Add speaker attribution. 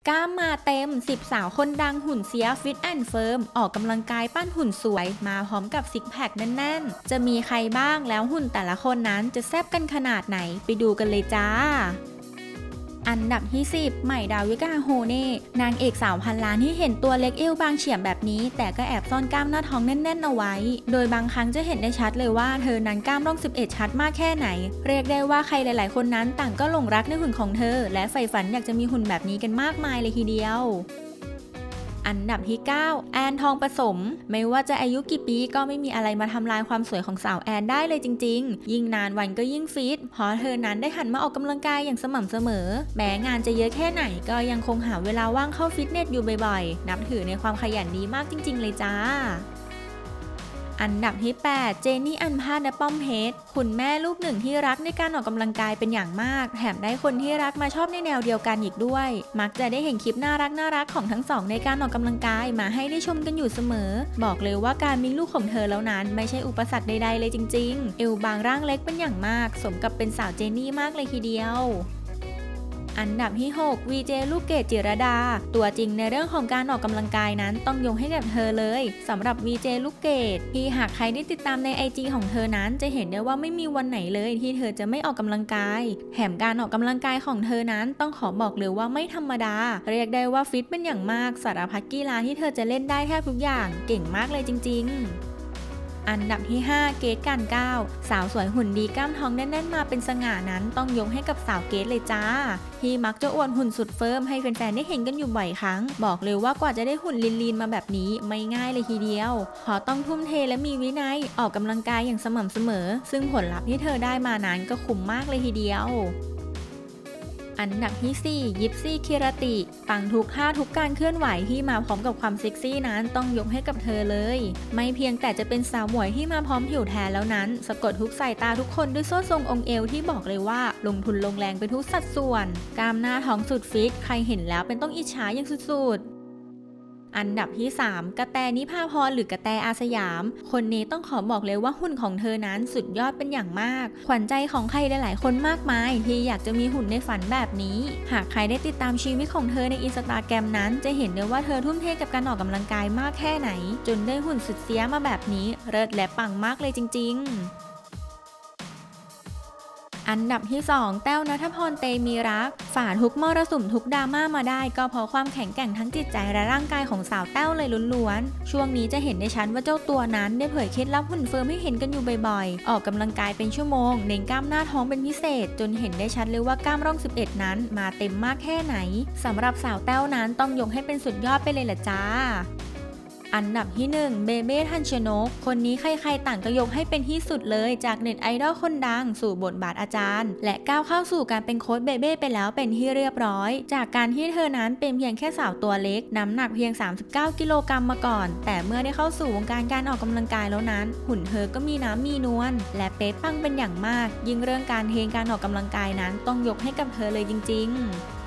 Speaker 1: กล้ามมาเต็ม10สาวคนดังหุ่นเสียฟิตแอนด์เฟิร์มออกกำลังกายปั้นหุ่นสวยมาพร้อมกับซิกแพคแน่นๆจะมีใครบ้างแล้วหุ่นแต่ละคนนั้นจะแซ่บกันขนาดไหนไปดูกันเลยจ้าอันดับที่10ใหม่ดาวิกาโฮเน่นางเอกสาวพันล้านที่เห็นตัวเล็กเอวบางเฉียบแบบนี้แต่ก็แอบซ่อนกล้ามหน้าท้องแน่นๆเอาไว้โดยบางครั้งจะเห็นได้ชัดเลยว่าเธอนั้นกล้ามร่อง11ชัดมากแค่ไหนเรียกได้ว่าใครหลายๆคนนั้นต่างก็หลงรักในหุ่นของเธอและใฝ่ฝันอยากจะมีหุ่นแบบนี้กันมากมายเลยทีเดียวอันดับที่9แอนทองผสมไม่ว่าจะอายุกี่ปีก็ไม่มีอะไรมาทำลายความสวยของสาวแอนได้เลยจริงๆยิ่งนานวันก็ยิ่งฟิตเพราะเธอนั้นได้หันมาออกกำลังกายอย่างสม่ำเสมอแม้งานจะเยอะแค่ไหนก็ยังคงหาเวลาว่างเข้าฟิตเนสอยู่บ่อยๆนับถือในความขยันดีมากจริงๆเลยจ้าอันดับที่8เจนนี่อันพาดและป้อมเพชรคุณแม่ลูกหนึ่งที่รักในการออกกำลังกายเป็นอย่างมากแถมได้คนที่รักมาชอบในแนวเดียวกันอีกด้วยมักจะได้เห็นคลิปน่ารักของทั้งสองในการออกกำลังกายมาให้ได้ชมกันอยู่เสมอบอกเลยว่าการมีลูกของเธอแล้วนั้นไม่ใช่อุปสรรคใดๆเลยจริงๆเอวบางร่างเล็กเป็นอย่างมากสมกับเป็นสาวเจนนี่มากเลยทีเดียวอันดับที่6วีเจลูกเกดจิรดาตัวจริงในเรื่องของการออกกำลังกายนั้นต้องยกให้กับเธอเลยสำหรับวีเจลูกเกดที่หากใครได้ติดตามใน IG ของเธอนั้นจะเห็นได้ว่าไม่มีวันไหนเลยที่เธอจะไม่ออกกำลังกายแถมการออกกำลังกายของเธอนั้นต้องขอบอกเลยว่าไม่ธรรมดาเรียกได้ว่าฟิตเป็นอย่างมากสารพัดกีฬาที่เธอจะเล่นได้แทบทุกอย่างเก่งมากเลยจริงๆอันดับที่5เกรทกันก้าวสาวสวยหุ่นดีกล้ามท้องแน่นๆมาเป็นสง่านั้นต้องยกให้กับสาวเกรทเลยจ้าที่มักจะอวดหุ่นสุดเฟิร์มให้แฟนๆได้เห็นกันอยู่บ่อยครั้งบอกเลยว่ากว่าจะได้หุ่นลีนๆมาแบบนี้ไม่ง่ายเลยทีเดียวเพราะต้องทุ่มเทและมีวินัยออกกำลังกายอย่างสม่ำเสมอซึ่งผลลัพธ์ที่เธอได้มานั้นก็คุ้มมากเลยทีเดียวอันดับที่4ยิปซี่คิรติปังทุกท่าทุกการเคลื่อนไหวที่มาพร้อมกับความเซ็กซี่นั้นต้องยกให้กับเธอเลยไม่เพียงแต่จะเป็นสาวหมวยที่มาพร้อมผิวแทนแล้วนั้นสะกดทุกสายตาทุกคนด้วยโซ่ทรงองค์เอวที่บอกเลยว่าลงทุนลงแรงไปทุกสัดส่วนกล้ามหน้าท้องสุดฟิตใครเห็นแล้วเป็นต้องอิจฉาอย่างสุดๆอันดับที่3กระแตนิพาพรหรือกระแตอาสยามคนนี้ต้องขอบอกเลยว่าหุ่นของเธอนั้นสุดยอดเป็นอย่างมากขวัญใจของใครหลายๆคนมากมายที่อยากจะมีหุ่นในฝันแบบนี้หากใครได้ติดตามชีวิตของเธอในอินสตาแกรมนั้นจะเห็นได้ว่าเธอทุ่มเทกับการออกกำลังกายมากแค่ไหนจนได้หุ่นสุดเสียมาแบบนี้เลิศและปังมากเลยจริงๆอันดับที่2แต้วณัฐพรเตมีรักฝ่าทุกมรสุมทุกดราม่ามาได้ก็เพราะความแข็งแกร่งทั้งจิตใจและร่างกายของสาวแต้วเลยล้วนๆช่วงนี้จะเห็นได้ชัดว่าเจ้าตัวนั้นได้เผยเคล็ดลับหุ่นเฟิร์มให้เห็นกันอยู่บ่อยๆออกกำลังกายเป็นชั่วโมงเน้นกล้ามหน้าท้องเป็นพิเศษจนเห็นได้ชัดเลยว่ากล้ามร่อง11นั้นมาเต็มมากแค่ไหนสำหรับสาวแต้วนั้นต้องยกให้เป็นสุดยอดไปเลยล่ะจ้าอันดับที่1เบเบ้ทันชนกคนนี้ใครๆต่างก็ยกให้เป็นที่สุดเลยจากเน็ตไอดอลคนดังสู่บทบาทอาจารย์และก้าวเข้าสู่การเป็นโค้ชเบเบ้ไปแล้วเป็นที่เรียบร้อยจากการที่เธอนั้นเป็นเพียงแค่สาวตัวเล็กน้ำหนักเพียง39กิโลกรัมมาก่อนแต่เมื่อได้เข้าสู่วงการออกกำลังกายแล้วนั้นหุ่นเธอก็มีน้ำมีนวลและเป๊ะปังเป็นอย่างมากยิ่งเรื่องการเทรนการออกกำลังกายนั้นต้องยกให้กับเธอเลยจริงๆ